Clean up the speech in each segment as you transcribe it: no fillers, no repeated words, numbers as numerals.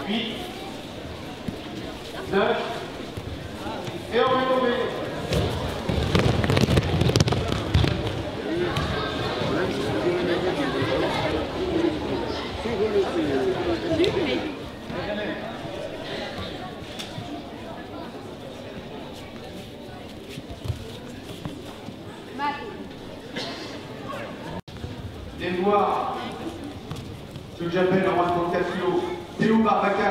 8, 9, et on va tomber. Viens voir ce que j'appelle le roi de 34 kilos, Théo Barbacane.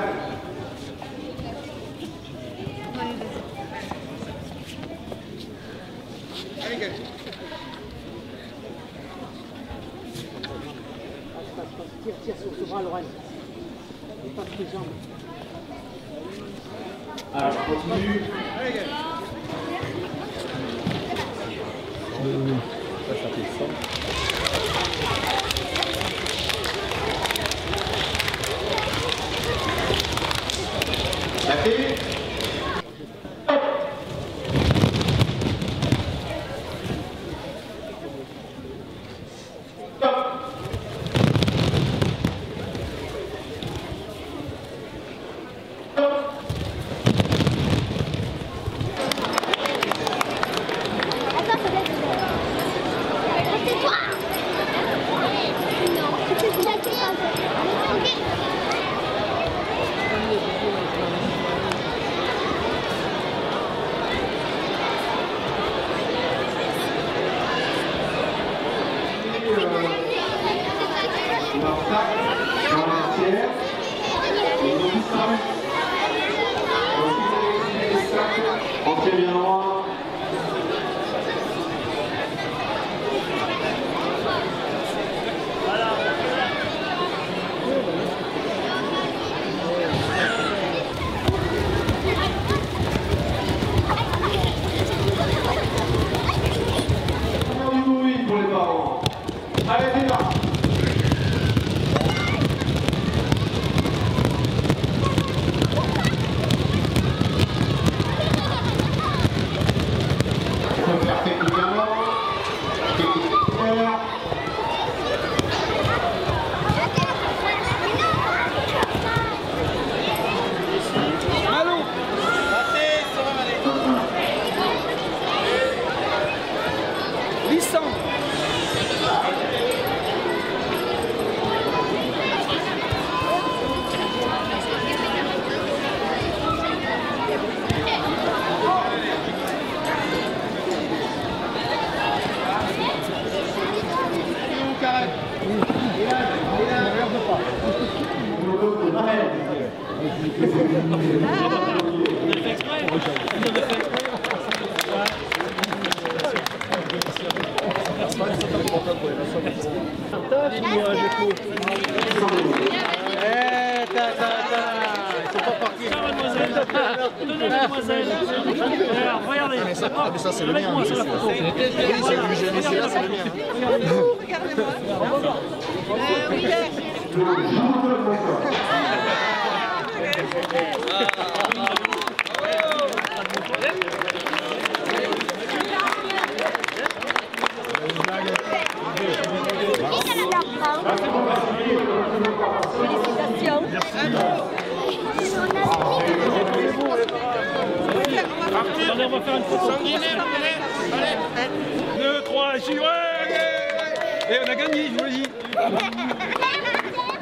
Tire sur ce bras, Lorraine. Pas tes jambes. Alors, continue. Ça fait ça. La fille. Entrez bien droit. Oui pour les parents. Allez, c'est là. Regardez, mais ça c'est le mien. Oui, c'est le jamais, c'est là, c'est le mien. Regardez-moi. Félicitations. Allez, on va faire une photo. Allez, 2, 3, et j'y vais. Et on a gagné, je vous le dis.